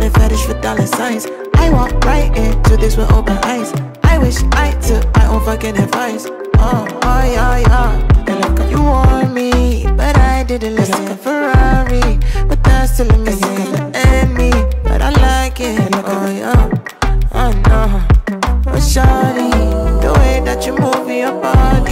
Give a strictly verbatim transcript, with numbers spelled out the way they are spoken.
a fetish for dollar signs. I walk right into this with open eyes. I wish I took my own fucking advice. Oh, oh yeah, yeah. And look, you want me, but I didn't listen. Ferrari, but that's still a miss. You're gonna end me, but I like it. Oh yeah, I know. Oh shawty, the way that you move your body.